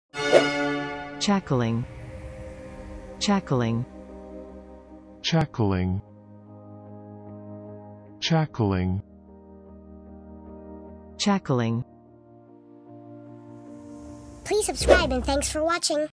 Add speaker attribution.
Speaker 1: chackling, chackling,
Speaker 2: chackling, chackling,
Speaker 1: chackling.
Speaker 3: Please subscribe and thanks for watching.